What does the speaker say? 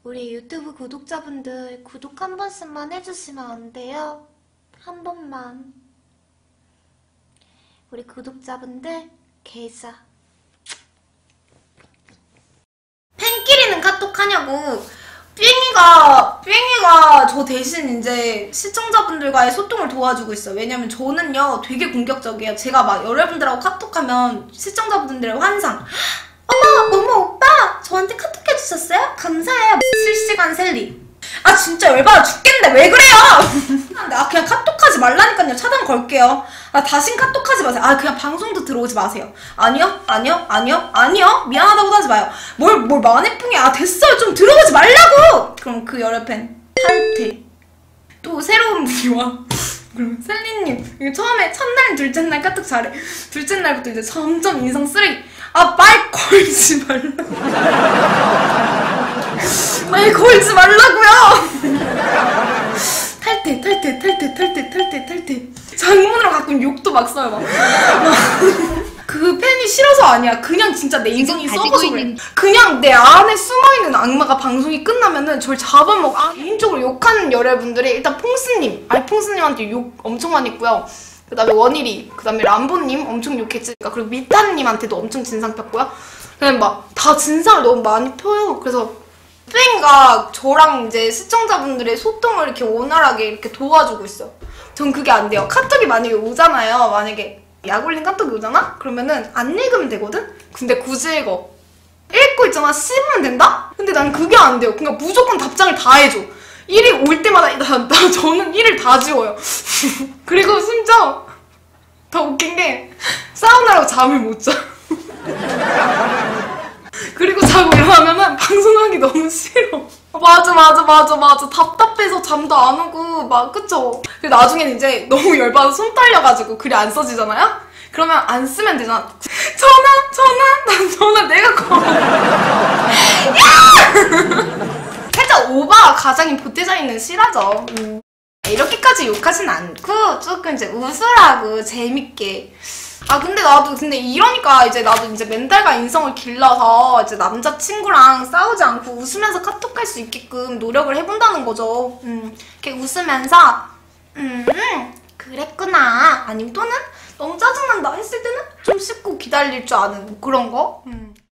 우리 유튜브 구독자분들 구독 한 번씩만 해주시면 안 돼요? 한 번만. 우리 구독자분들 계좌. 팬끼리는 카톡하냐고. 삐잉이가 저 대신 이제 시청자분들과의 소통을 도와주고 있어요. 왜냐면 저는요 되게 공격적이에요. 제가 막 여러분들하고 카톡하면 시청자분들의 환상. 어머 오빠 저한테 카톡 해주셨어요? 감사해요. 실시간 셀리. 아 진짜 열받아 죽겠는데 왜 그래요? 아 그냥 카톡하지 말라니까요. 차단 걸게요. 아 다신 카톡하지 마세요. 아 그냥 방송도 들어오지 마세요. 아니요 미안하다고도 하지 마요. 뭘 마네풍이야. 아 됐어요 좀 들어오지 말라고. 그럼 그 여러 팬 탈퇴. 또 새로운 분이 와. 그럼 셀리님 이거 처음에 첫날 둘째 날 카톡 잘해. 둘째 날부터 이제 점점 인성 쓰레기. 아 말 걸지 말라. 말 걸지 말라고요. 탈퇴. 장문으로 가끔 욕도 막 써요. 막. 그 팬이 싫어서 아니야. 그냥 진짜 내 인성이 썩어서 그래. 그냥 내 안에 숨어있는 악마가 방송이 끝나면은 저를 잡아먹어. 개인적으로 욕하는 여러분들이 일단 퐁스님. 퐁스님한테 욕 엄청 많이 했고요. 그 다음에 원일이, 그 다음에 람보님 엄청 욕했지. 그리고 미타님한테도 엄청 진상 폈고요. 그냥 막 다 진상을 너무 많이 펴요. 그래서 팬가 저랑 이제 시청자분들의 소통을 이렇게 원활하게 이렇게 도와주고 있어요. 전 그게 안 돼요. 카톡이 만약에 오잖아요. 만약에 약 올린 카톡이 오잖아? 그러면은 안 읽으면 되거든? 근데 굳이 읽어. 읽고 있잖아. 씹으면 된다? 근데 난 그게 안 돼요. 그러니까 무조건 답장을 다 해줘. 일이 올 때마다 저는 일을 다 지워요. 그리고 심지어 더 웃긴 게 싸우느라고 잠을 못 자. 그리고 자고 일어나면은 방송하기 너무 싫어. 맞아. 답답해서 잠도 안 오고 막 그쵸? 그리고 나중에는 이제 너무 열받아서 손 떨려가지고 글이 안 써지잖아요? 그러면 안 쓰면 되잖아. 전화 내가 걸어. 살짝 오바 가장인 보태자이는 실하죠. 이렇게까지 욕하진 않고 조금 이제 웃으라고 재밌게. 근데 나도 이러니까 이제 나도 이제 멘탈과 인성을 길러서 이제 남자친구랑 싸우지 않고 웃으면서 카톡할 수 있게끔 노력을 해본다는 거죠. 이렇게 웃으면서 그랬구나. 아니면 또는 너무 짜증난다 했을 때는 좀 씹고 기다릴 줄 아는 뭐 그런 거.